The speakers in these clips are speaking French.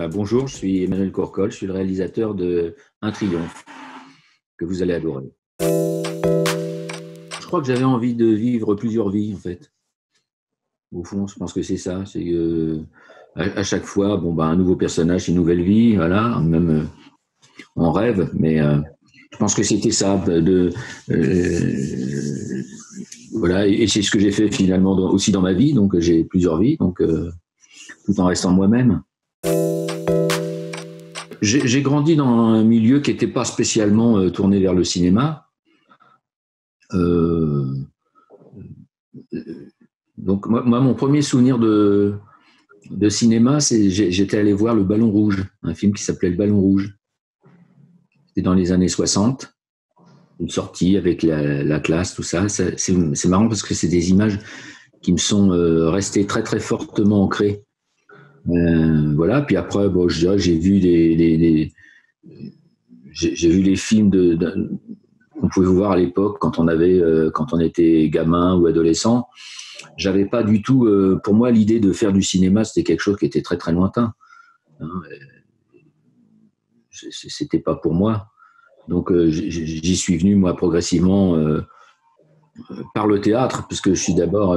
Bonjour, je suis Emmanuel Courcol, je suis le réalisateur de Un Triomphe, que vous allez adorer. Je crois que j'avais envie de vivre plusieurs vies, en fait. Au fond, je pense que c'est ça. C'est à chaque fois, un nouveau personnage, une nouvelle vie, voilà. Même on rêve, mais je pense que c'était ça. Voilà, et c'est ce que j'ai fait finalement aussi dans ma vie. Donc j'ai plusieurs vies, donc tout en restant moi-même. J'ai grandi dans un milieu qui n'était pas spécialement tourné vers le cinéma. Donc moi, mon premier souvenir de cinéma, c'est j'étais allé voir Le Ballon Rouge, un film qui s'appelait Le Ballon Rouge. C'était dans les années 60, une sortie avec la classe, tout ça. C'est marrant parce que c'est des images qui me sont restées très très fortement ancrées. Voilà. Puis après, je dirais que j'ai vu j'ai vu les films qu'on pouvait voir à l'époque quand on était gamin ou adolescent. J'avais pas du tout, pour moi, l'idée de faire du cinéma, c'était quelque chose qui était très très lointain. C'était pas pour moi. Donc j'y suis venu moi progressivement par le théâtre, parce que je suis d'abord,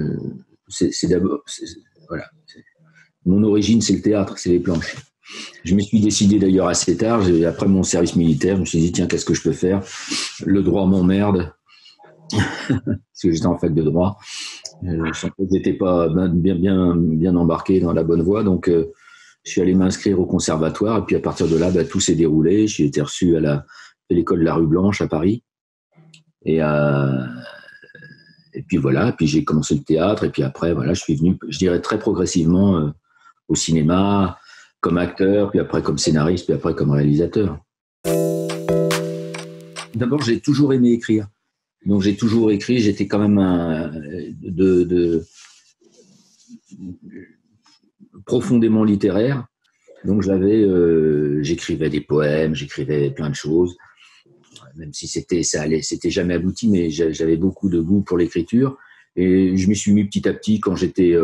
voilà. Mon origine, c'est le théâtre, c'est les planches. Je me suis décidé d'ailleurs assez tard, après mon service militaire, je me suis dit, tiens, qu'est-ce que je peux faire? Le droit m'emmerde, parce que j'étais en fac de droit. Je n'étais pas bien embarqué dans la bonne voie, donc je suis allé m'inscrire au conservatoire, et puis à partir de là, tout s'est déroulé. J'ai été reçu à l'école de la Rue Blanche à Paris, et puis voilà, puis j'ai commencé le théâtre, et puis après, voilà, je suis venu, je dirais très progressivement au cinéma, comme acteur, puis après comme scénariste, puis après comme réalisateur. D'abord, j'ai toujours aimé écrire. Donc j'ai toujours écrit, j'étais quand même profondément littéraire. Donc j'écrivais des poèmes, j'écrivais plein de choses, même si c'était jamais abouti, mais j'avais beaucoup de goût pour l'écriture. Et je m'y suis mis petit à petit quand j'étais,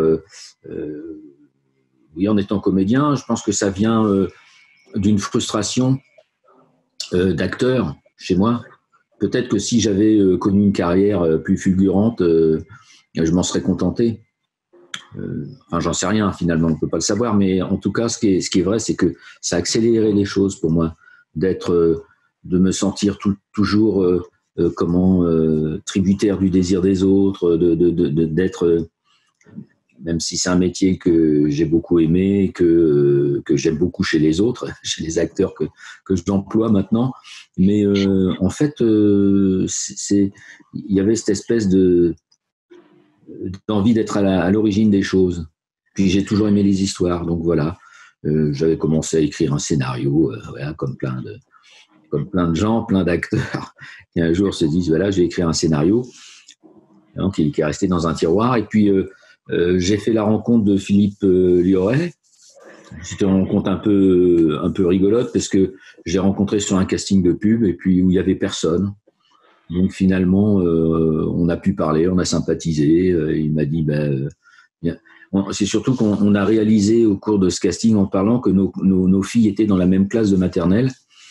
en étant comédien. Je pense que ça vient d'une frustration d'acteur chez moi. Peut-être que si j'avais connu une carrière plus fulgurante, je m'en serais contenté. J'en sais rien finalement, on ne peut pas le savoir, mais en tout cas, ce qui est vrai, c'est que ça a accéléré les choses pour moi, de me sentir toujours tributaire du désir des autres, d'être, même si c'est un métier que j'ai beaucoup aimé, que j'aime beaucoup chez les autres, chez les acteurs que j'emploie maintenant, mais en fait, il y avait cette espèce d'envie d'être à l'origine des choses. Puis j'ai toujours aimé les histoires, donc voilà. J'avais commencé à écrire un scénario, voilà, comme plein de gens, plein d'acteurs, qui un jour se disent, voilà, je vais écrire un scénario, donc, qui est resté dans un tiroir. Et puis j'ai fait la rencontre de Philippe Lioré. C'était une rencontre un peu rigolote, parce que j'ai rencontré sur un casting de pub, et puis où il y avait personne. Donc finalement, on a pu parler, on a sympathisé. Il m'a dit, c'est surtout qu'on a réalisé au cours de ce casting, en parlant, que nos filles étaient dans la même classe de maternelle,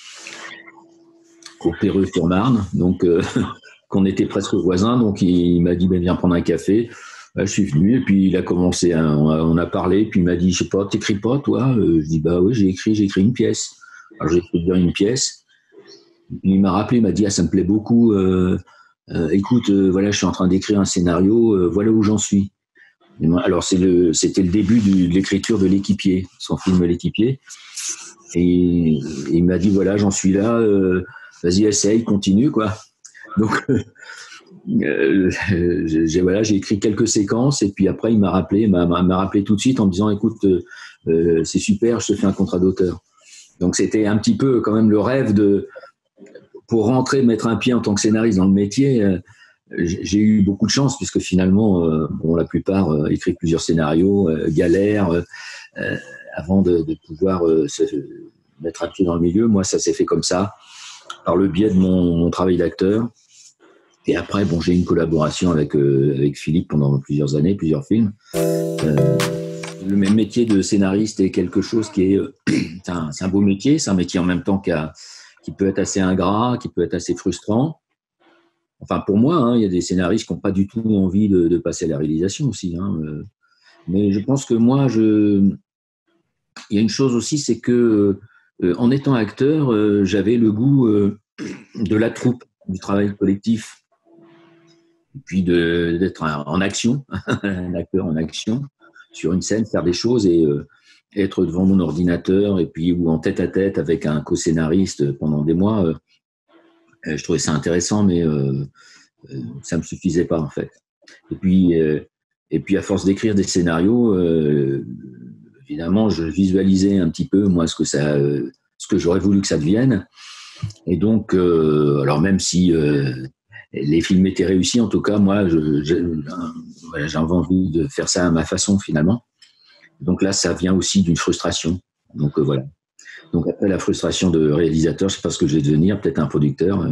au Perreux-sur-Marne, donc qu'on était presque voisins. Donc il m'a dit, viens prendre un café. Je suis venu, et puis il a commencé, on a parlé, puis il m'a dit, je sais pas, t'écris pas toi? Je dis, oui, j'ai écrit une pièce. Alors j'ai écrit bien une pièce. Il m'a rappelé, il m'a dit, ça me plaît beaucoup, écoute, voilà, je suis en train d'écrire un scénario, voilà où j'en suis. Alors c'était le début de l'écriture de L'Équipier, son film L'Équipier, et il m'a dit, voilà, j'en suis là, vas-y, essaye, continue, quoi. Donc j'ai écrit quelques séquences, et puis après il m'a rappelé tout de suite en me disant, écoute, c'est super, je te fais un contrat d'auteur. Donc c'était un petit peu quand même le rêve pour rentrer, mettre un pied en tant que scénariste dans le métier. J'ai eu beaucoup de chance, puisque finalement, la plupart écrivent plusieurs scénarios, galèrent avant de pouvoir se mettre un pied dans le milieu. Moi, ça s'est fait comme ça, par le biais de mon travail d'acteur. Et après, j'ai eu une collaboration avec Philippe pendant plusieurs années, plusieurs films. le même métier de scénariste est quelque chose qui est, c'est un beau métier, c'est un métier en même temps qui peut être assez ingrat, qui peut être assez frustrant. Enfin, pour moi, hein, il y a des scénaristes qui n'ont pas du tout envie de passer à la réalisation aussi. Hein, mais je pense que moi, il y a une chose aussi, c'est que en étant acteur, j'avais le goût de la troupe, du travail collectif, et puis d'être en action, un acteur en action sur une scène, faire des choses et être devant mon ordinateur et puis ou en tête à tête avec un co-scénariste pendant des mois. Je trouvais ça intéressant, mais ça me suffisait pas en fait. Et puis à force d'écrire des scénarios, évidemment, je visualisais un petit peu moi ce que j'aurais voulu que ça devienne. Et donc, alors même si les films étaient réussis, en tout cas, moi, j'avais envie de faire ça à ma façon finalement. Donc là, ça vient aussi d'une frustration. Donc voilà. Donc après la frustration de réalisateur, je sais pas ce que je vais devenir, peut-être un producteur.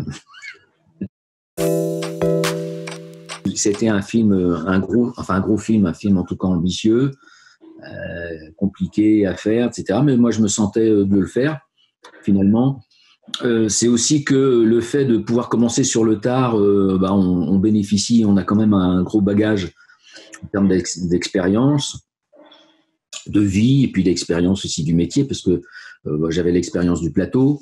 C'était un film, un gros film, un film en tout cas ambitieux, compliqué à faire, etc. Mais moi, je me sentais de le faire finalement. C'est aussi que le fait de pouvoir commencer sur le tard, on bénéficie, on a quand même un gros bagage en termes d'expérience, de vie, et puis d'expérience aussi du métier, parce que j'avais l'expérience du plateau.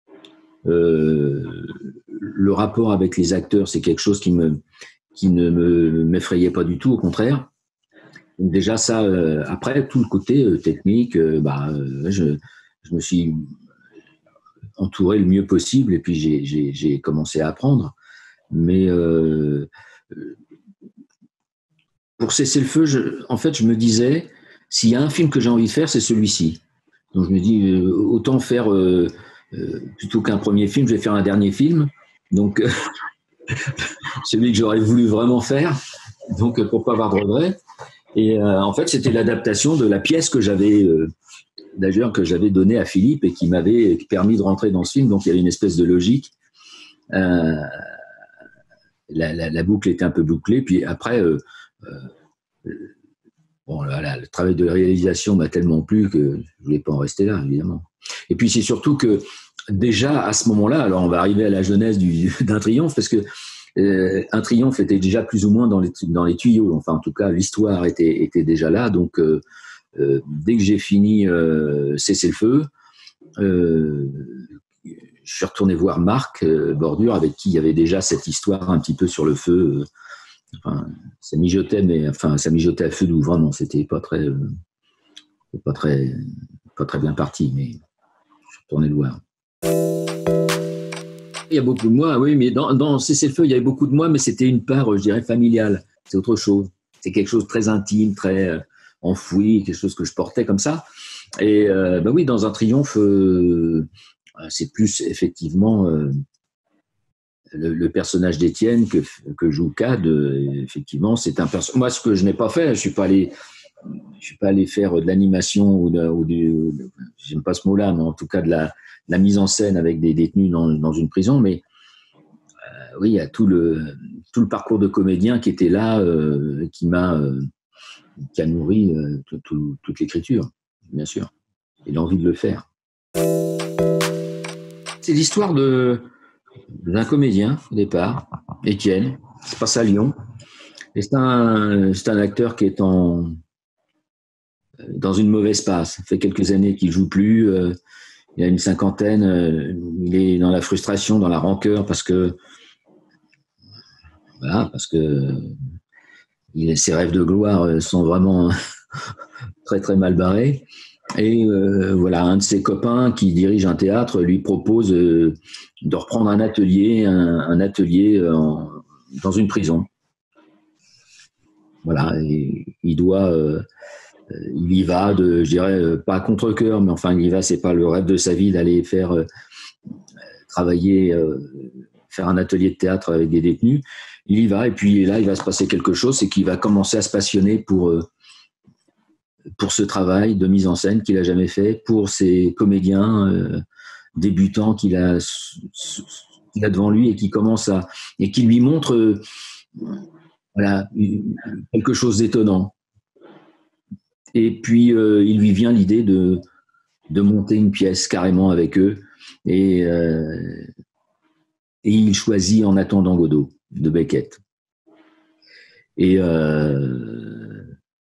Le rapport avec les acteurs, c'est quelque chose qui ne m'effrayait pas du tout, au contraire. Donc déjà ça, après tout le côté technique, je me suis entouré le mieux possible et puis j'ai commencé à apprendre. Mais pour cesser le feu, en fait, je me disais, s'il y a un film que j'ai envie de faire, c'est celui-ci. Donc je me dis, autant faire, plutôt qu'un premier film, je vais faire un dernier film. Donc celui que j'aurais voulu vraiment faire, donc pour pas avoir de regrets. Et en fait, c'était l'adaptation de la pièce que j'avais d'ailleurs que j'avais donnée à Philippe et qui m'avait permis de rentrer dans ce film. Donc il y avait une espèce de logique. La boucle était un peu bouclée. Puis après, le travail de réalisation m'a tellement plu que je voulais pas en rester là, évidemment. Et puis c'est surtout que déjà à ce moment-là, alors on va arriver à la jeunesse d'un triomphe, parce que un triomphe était déjà plus ou moins dans les tuyaux. Enfin, en tout cas, l'histoire était déjà là. Donc, dès que j'ai fini Cessez le feu, je suis retourné voir Marc Bordure, avec qui il y avait déjà cette histoire un petit peu sur le feu. Enfin, ça mijotait, mais enfin, ça mijotait à feu doux. Vraiment, c'était pas très bien parti. Mais je suis retourné le voir. Il y a beaucoup de moi, oui, mais dans Cessez le feu, il y avait beaucoup de moi, mais c'était une part, je dirais, familiale. C'est autre chose. C'est quelque chose de très intime, très enfoui, quelque chose que je portais comme ça. Et oui, dans un triomphe, c'est plus effectivement le personnage d'Étienne que joue Cad. Effectivement, c'est un personnage. Moi, ce que je n'ai pas fait, je suis pas allé faire de l'animation j'aime pas ce mot-là, mais en tout cas de la mise en scène avec des détenus dans une prison. Mais oui, il y a tout le parcours de comédien qui était là, qui a nourri toute l'écriture, bien sûr, et l'envie de le faire. C'est l'histoire d'un comédien au départ, Étienne, qui se passe à Lyon. Et c'est un acteur qui est dans une mauvaise passe. Ça fait quelques années qu'il joue plus. Il a une cinquantaine. Il est dans la frustration, dans la rancœur, parce que ses rêves de gloire sont vraiment très très mal barrés. Et un de ses copains qui dirige un théâtre lui propose de reprendre un atelier dans une prison. Voilà, et il y va je dirais pas à contre-cœur, mais enfin il y va, c'est pas le rêve de sa vie d'aller faire travailler, faire un atelier de théâtre avec des détenus. Il y va, et puis là il va se passer quelque chose, c'est qu'il va commencer à se passionner pour ce travail de mise en scène qu'il a jamais fait, pour ces comédiens débutants qu'il a devant lui et qui lui montre quelque chose d'étonnant. Et puis, il lui vient l'idée de monter une pièce carrément avec eux. Et il choisit En attendant Godot de Beckett. Et pourquoi ?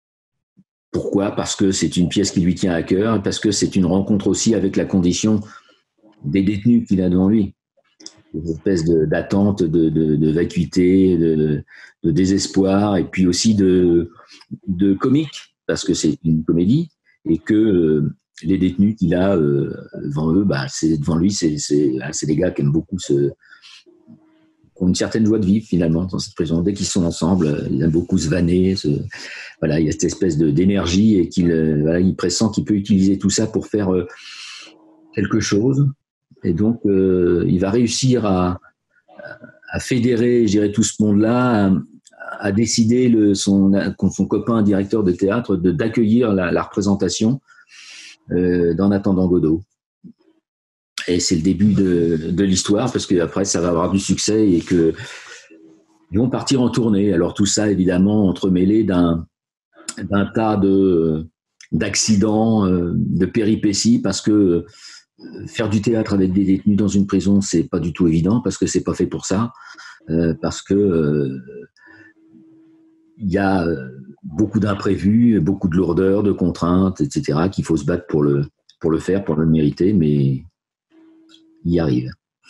Parce que c'est une pièce qui lui tient à cœur, et parce que c'est une rencontre aussi avec la condition des détenus qu'il a devant lui. Une espèce d'attente, de vacuité, de désespoir, et puis aussi de comique, parce que c'est une comédie, et que les détenus qu'il a devant eux, devant lui, c'est des gars qui aiment beaucoup qui ont une certaine joie de vivre finalement dans cette prison. Dès qu'ils sont ensemble, ils aiment beaucoup se vanner. Voilà, il y a cette espèce d'énergie et il pressent qu'il peut utiliser tout ça pour faire quelque chose. Et donc, il va réussir à fédérer, je dirais, tout ce monde-là, à décider son copain directeur de théâtre d'accueillir la représentation d'En attendant Godot. Et c'est le début de l'histoire, parce qu'après, ça va avoir du succès et qu'ils vont partir en tournée. Alors tout ça, évidemment, entremêlé d'un tas d'accidents, de péripéties, parce que faire du théâtre avec des détenus dans une prison, c'est pas du tout évident, parce que c'est pas fait pour ça, parce que il y a beaucoup d'imprévus, beaucoup de lourdeurs, de contraintes, etc., qu'il faut se battre pour le faire, pour le mériter, mais il y arrive.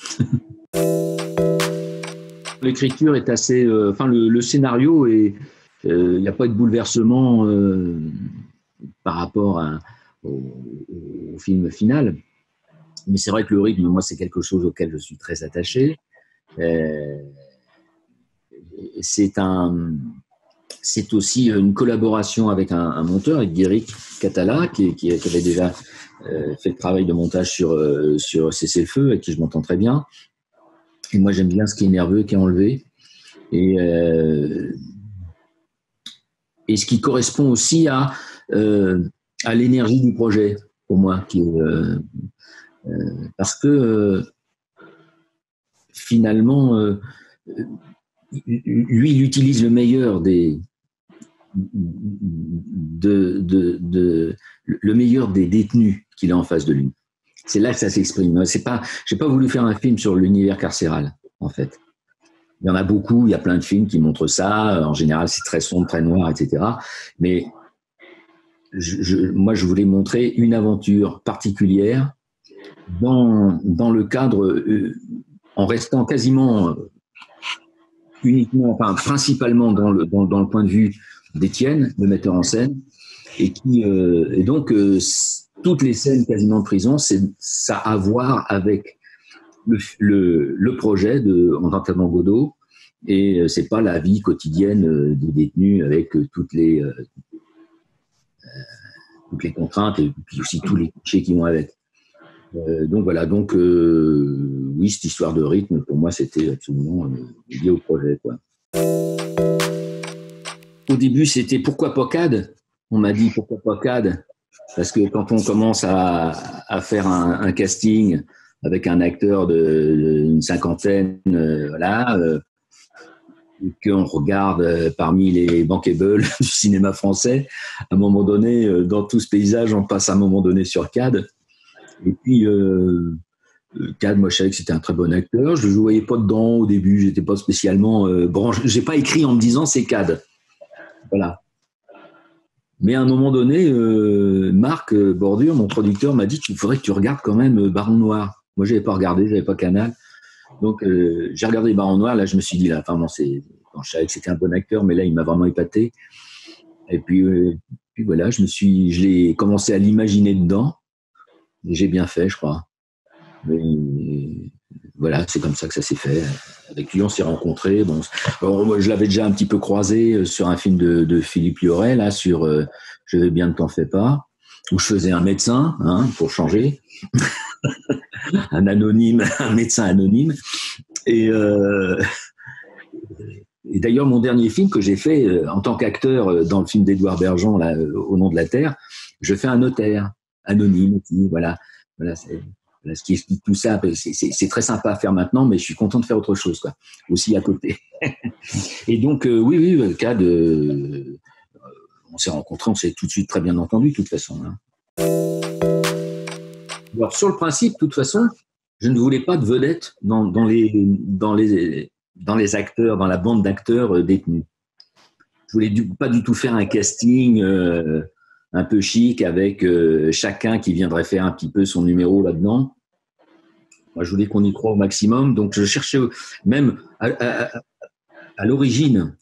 L'écriture est assez... le scénario, il n'y a pas de bouleversement par rapport au film final. Mais c'est vrai que le rythme, moi, c'est quelque chose auquel je suis très attaché. C'est aussi une collaboration avec un monteur, avec Guéric Catala, qui avait déjà fait le travail de montage sur Cessez-le-feu, avec qui je m'entends très bien. Et moi, j'aime bien ce qui est nerveux, qui est enlevé. Et ce qui correspond aussi à l'énergie du projet, pour moi. Parce que finalement, lui, il utilise le meilleur le meilleur des détenus qu'il a en face de lui. C'est là que ça s'exprime. J'ai pas voulu faire un film sur l'univers carcéral, en fait. Il y en a beaucoup, il y a plein de films qui montrent ça. En général, c'est très sombre, très noir, etc. Mais moi, je voulais montrer une aventure particulière dans le cadre, en restant quasiment principalement dans le point de vue d'Étienne, le metteur en scène, et donc toutes les scènes quasiment de prison, ça a à voir avec le projet de En attendant Godot, et c'est pas la vie quotidienne des détenus avec toutes les contraintes et puis aussi tous les clichés qui vont avec. Donc voilà, oui, cette histoire de rythme, pour moi, c'était absolument lié au projet, quoi. Au début, c'était pourquoi pas CAD ? On m'a dit pourquoi pas CAD ? Parce que quand on commence à faire un casting avec un acteur d'une cinquantaine, et qu'on regarde parmi les bankable du cinéma français, à un moment donné, dans tout ce paysage, on passe à un moment donné sur CAD. Et puis, CAD, moi, je savais que c'était un très bon acteur. Je ne le voyais pas dedans au début. Je n'étais pas spécialement branché. Je n'ai pas écrit en me disant c'est CAD. Voilà. Mais à un moment donné, Marc Bordure, mon producteur, m'a dit qu'il faudrait que tu regardes quand même Baron Noir. Moi, je n'avais pas regardé, je n'avais pas Canal. Donc, j'ai regardé Baron Noir. Là, je me suis dit, là, je savais que c'était un bon acteur, mais là, il m'a vraiment épaté. Et puis voilà, je l'ai commencé à l'imaginer dedans. Et j'ai bien fait, je crois. Mais voilà, c'est comme ça que ça s'est fait. Avec lui, on s'est rencontrés. Bon, alors, moi, je l'avais déjà un petit peu croisé sur un film de Philippe Liorel, là, sur Je vais bien, ne t'en fais pas, où je faisais un médecin, pour changer. Un médecin anonyme. Et d'ailleurs, mon dernier film que j'ai fait en tant qu'acteur dans le film d'Édouard Bergeon, là, Au nom de la terre, je fais un notaire anonyme. Voilà, ce qui explique tout ça. C'est très sympa à faire maintenant, mais je suis content de faire autre chose, quoi, aussi à côté. Et donc, oui, CAD, on s'est rencontrés, on s'est tout de suite très bien entendus, de toute façon. Hein. Alors, sur le principe, de toute façon, je ne voulais pas de vedette dans les acteurs, dans la bande d'acteurs détenus. Je voulais pas du tout faire un casting un peu chic avec chacun qui viendrait faire un petit peu son numéro là-dedans. Moi, je voulais qu'on y croie au maximum. Donc, je cherchais même à l'origine,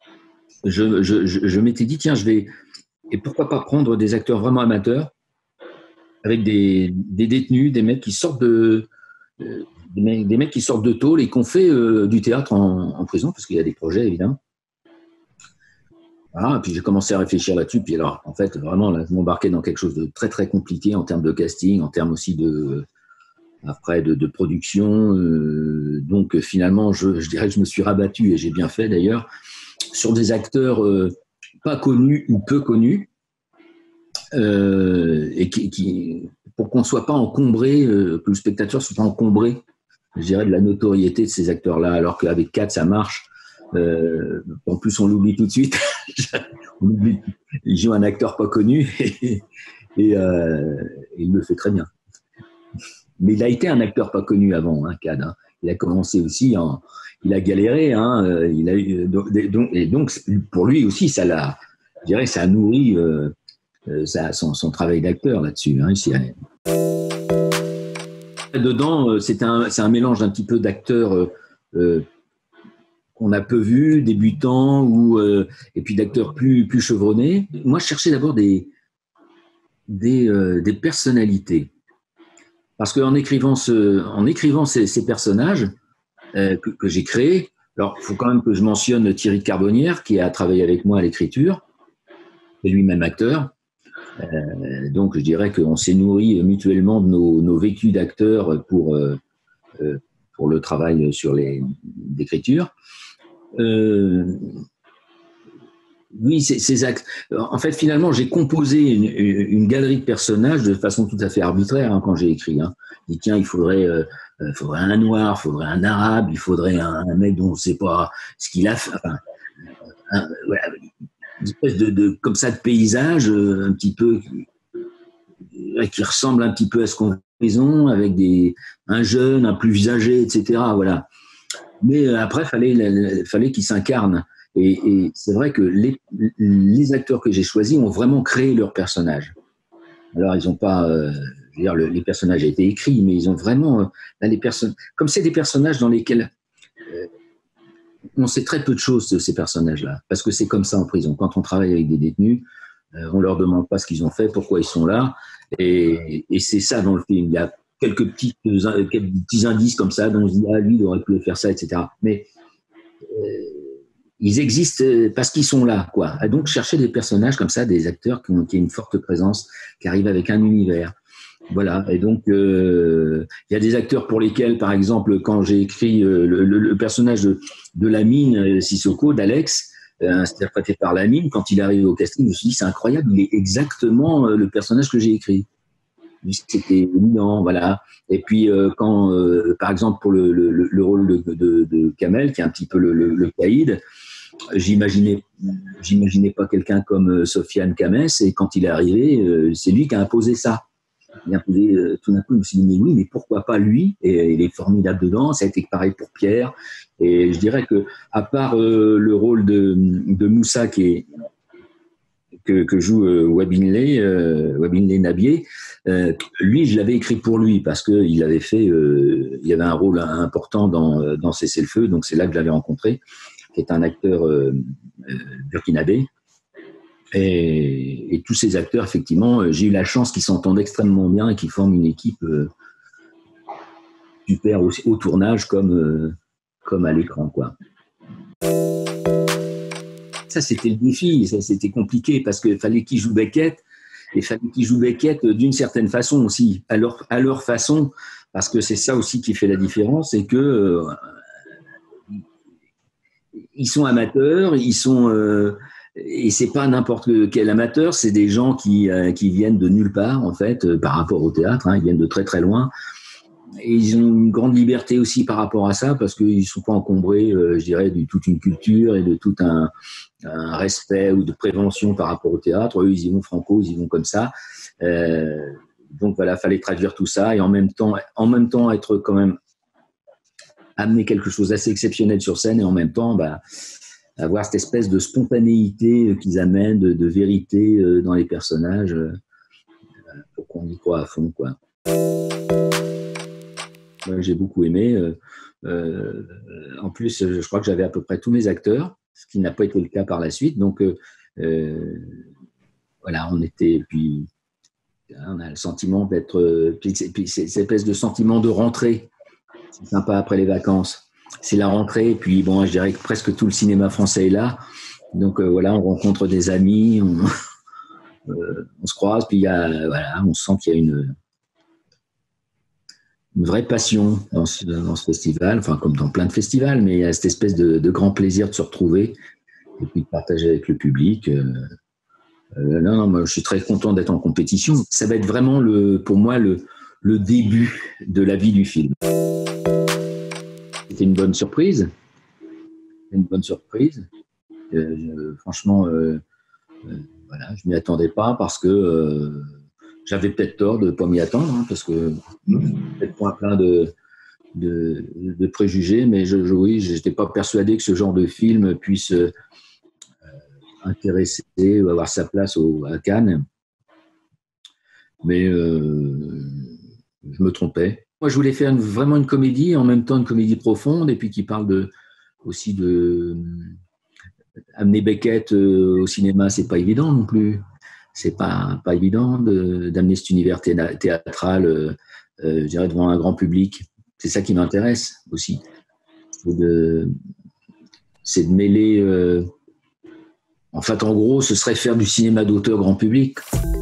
je m'étais dit, tiens, et pourquoi pas prendre des acteurs vraiment amateurs avec des détenus, des mecs qui sortent des mecs qui sortent de tôle et qui ont fait du théâtre en prison, parce qu'il y a des projets, évidemment. Voilà, et puis j'ai commencé à réfléchir là-dessus. Puis alors, en fait, vraiment, là, je m'embarquais dans quelque chose de très, très compliqué en termes de casting, en termes aussi de production. Donc, finalement, je dirais que je me suis rabattu, et j'ai bien fait d'ailleurs, sur des acteurs pas connus ou peu connus, et pour qu'on ne soit pas encombré, que le spectateur ne soit pas encombré, je dirais, de la notoriété de ces acteurs-là, alors qu'avec 4, ça marche. En plus, on l'oublie tout de suite. Il joue un acteur pas connu et il le fait très bien. Mais il a été un acteur pas connu avant, hein, Cad. Hein. Il a commencé aussi, il a galéré. Hein, il a eu, et donc, pour lui aussi, ça a nourri son travail d'acteur là-dessus. Hein, dedans, c'est un mélange un petit peu d'acteurs qu'on a peu vus, débutants, et puis d'acteurs plus chevronnés. Moi, je cherchais d'abord des personnalités. Parce qu'en écrivant ces personnages que j'ai créés, alors il faut quand même que je mentionne Thierry Carbonnière, qui a travaillé avec moi à l'écriture, et lui-même acteur. Donc je dirais qu'on s'est nourris mutuellement de nos vécus d'acteurs pour le travail sur l'écriture. Oui, ces actes. En fait, finalement, j'ai composé une galerie de personnages de façon tout à fait arbitraire quand j'ai écrit. Hein. Je dis, tiens, il faudrait un noir, il faudrait un arabe, il faudrait un mec dont on ne sait pas ce qu'il a fait. Enfin, voilà, une espèce comme ça de paysage un petit peu qui ressemble un petit peu à ce qu'on voit en prison, avec un jeune, un plus âgé, etc. Voilà. Mais après, fallait qu'il s'incarne. Et c'est vrai que les acteurs que j'ai choisis ont vraiment créé leur personnage. Alors, ils n'ont pas... je veux dire, les personnages ont été écrits, mais ils ont vraiment... là, comme c'est des personnages dans lesquels on sait très peu de choses de ces personnages-là, parce que c'est comme ça en prison. Quand on travaille avec des détenus, on ne leur demande pas ce qu'ils ont fait, pourquoi ils sont là, et c'est ça dans le film. Il y a quelques petits indices comme ça, dont on se dit, ah, lui, il aurait pu faire ça, etc. Mais... ils existent parce qu'ils sont là, quoi. Et donc, chercher des personnages comme ça, des acteurs qui ont une forte présence, qui arrivent avec un univers. Voilà. Et donc, il y a des acteurs pour lesquels, par exemple, quand j'ai écrit le personnage de Lamine Sissoko, d'Alex, interprété par Lamine, quand il arrive au casting, je me suis dit, c'est incroyable, il est exactement le personnage que j'ai écrit. C'était évident, voilà. Et puis, quand, par exemple, pour le rôle de Kamel, qui est un petit peu le caïd, j'imaginais pas quelqu'un comme Sofiane Kamès, et quand il est arrivé, c'est lui qui a imposé ça. Il a imposé, tout d'un coup, je me suis dit, mais oui, mais pourquoi pas lui? Et il est formidable dedans. Ça a été pareil pour Pierre. Et je dirais que, à part le rôle de Moussa que joue Wabinlé Nabier, lui, je l'avais écrit pour lui parce que il avait un rôle important dans Cessez-le-feu, donc c'est là que je l'avais rencontré, qui est un acteur burkinabé. Et tous ces acteurs, effectivement, j'ai eu la chance qu'ils s'entendent extrêmement bien et qu'ils forment une équipe super au tournage comme à l'écran, quoi. Ça, c'était le défi, ça, c'était compliqué parce qu'il fallait qu'ils jouent Beckett, et il fallait qu'ils jouent Beckett d'une certaine façon aussi, à leur façon, parce que c'est ça aussi qui fait la différence, c'est que ils sont amateurs, et c'est pas n'importe quel amateur, c'est des gens qui viennent de nulle part en fait, par rapport au théâtre, hein, ils viennent de très très loin, Et ils ont une grande liberté aussi par rapport à ça, parce qu'ils ne sont pas encombrés, je dirais, de toute une culture et de tout un respect ou de prévention par rapport au théâtre. Eux, ils y vont franco, ils y vont comme ça. Donc voilà, fallait traduire tout ça et en même temps être quand même amener quelque chose d'assez exceptionnel sur scène et en même temps avoir cette espèce de spontanéité qu'ils amènent, de vérité dans les personnages, pour qu'on y croit à fond, quoi. Moi, j'ai beaucoup aimé. En plus, je crois que j'avais à peu près tous mes acteurs, ce qui n'a pas été le cas par la suite. Donc voilà, puis on a le sentiment d'être, puis cette espèce de sentiment de rentrée. C'est sympa après les vacances. C'est la rentrée, puis bon, je dirais que presque tout le cinéma français est là. Donc voilà, on rencontre des amis, on se croise, puis voilà, on sent qu'il y a une vraie passion dans ce festival, enfin comme dans plein de festivals, mais il y a cette espèce de grand plaisir de se retrouver et puis de partager avec le public. Non, moi, je suis très content d'être en compétition. Ça va être vraiment pour moi le début de la vie du film. C'était une bonne surprise. Franchement, voilà, je m'y attendais pas parce que j'avais peut-être tort de ne pas m'y attendre, hein, parce que peut-être plein de préjugés, mais oui, je n'étais pas persuadé que ce genre de film puisse intéresser ou avoir sa place à Cannes. Mais je me trompais. Moi, je voulais faire vraiment une comédie, en même temps une comédie profonde, et puis qui parle aussi de amener Beckett au cinéma, c'est pas évident non plus. C'est pas évident d'amener cet univers théâtral, je dirais, devant un grand public. C'est ça qui m'intéresse aussi. C'est de mêler. En fait, en gros, ce serait faire du cinéma d'auteur grand public.